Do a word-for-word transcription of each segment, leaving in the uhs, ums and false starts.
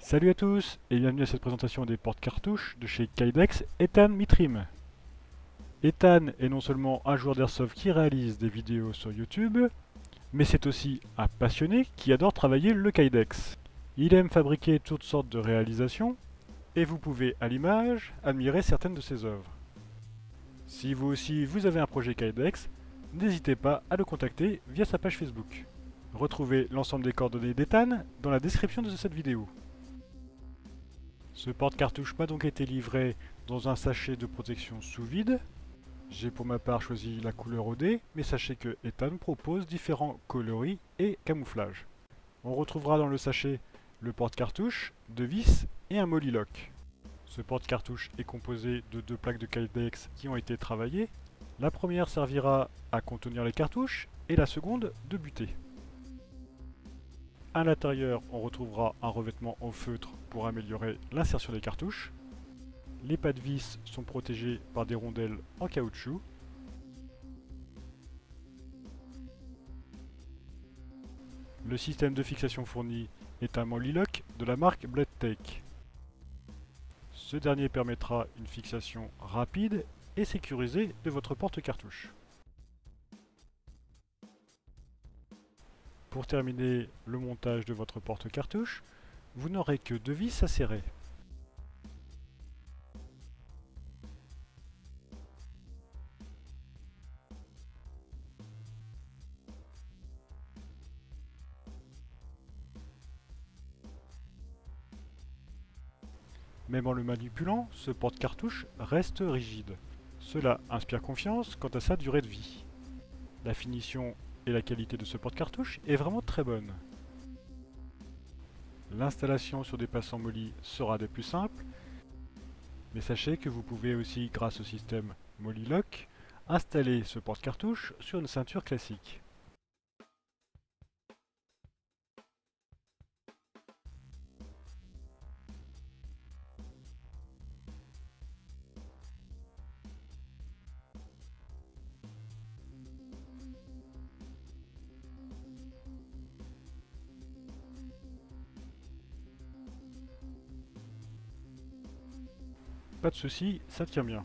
Salut à tous et bienvenue à cette présentation des porte-cartouches de chez Kydex, Ethan Mitrim. Ethan est non seulement un joueur d'airsoft qui réalise des vidéos sur YouTube, mais c'est aussi un passionné qui adore travailler le Kydex. Il aime fabriquer toutes sortes de réalisations et vous pouvez à l'image admirer certaines de ses œuvres. Si vous aussi vous avez un projet Kydex, n'hésitez pas à le contacter via sa page Facebook. Retrouvez l'ensemble des coordonnées d'Ethan dans la description de cette vidéo. Ce porte-cartouche m'a donc été livré dans un sachet de protection sous vide. J'ai pour ma part choisi la couleur O D, mais sachez que Ethan propose différents coloris et camouflages. On retrouvera dans le sachet le porte-cartouche, deux vis et un Moly-Lock. Ce porte-cartouche est composé de deux plaques de Kydex qui ont été travaillées. La première servira à contenir les cartouches et la seconde de buter. À l'intérieur, on retrouvera un revêtement en feutre pour améliorer l'insertion des cartouches. Les pas de vis sont protégés par des rondelles en caoutchouc. Le système de fixation fourni est un Moly-Lock de la marque Bladtech. Ce dernier permettra une fixation rapide et sécurisée de votre porte-cartouche. Pour terminer le montage de votre porte-cartouche, vous n'aurez que deux vis à serrer. Même en le manipulant, ce porte-cartouche reste rigide. Cela inspire confiance quant à sa durée de vie. La finition et la qualité de ce porte-cartouche est vraiment très bonne. L'installation sur des passants Moly sera des plus simples, mais sachez que vous pouvez aussi, grâce au système Moly-Lock, installer ce porte-cartouche sur une ceinture classique. Pas de souci, ça tient bien.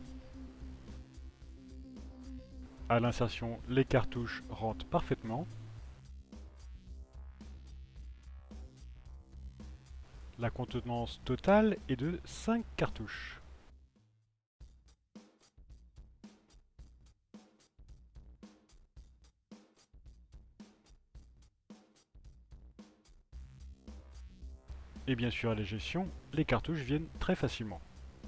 À l'insertion, les cartouches rentrent parfaitement. La contenance totale est de cinq cartouches. Et bien sûr à l'éjection, les cartouches viennent très facilement.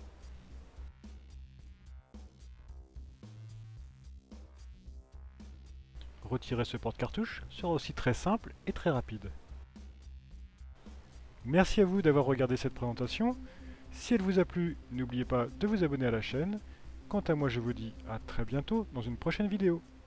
Retirer ce porte-cartouche sera aussi très simple et très rapide. Merci à vous d'avoir regardé cette présentation. Si elle vous a plu, n'oubliez pas de vous abonner à la chaîne. Quant à moi, je vous dis à très bientôt dans une prochaine vidéo.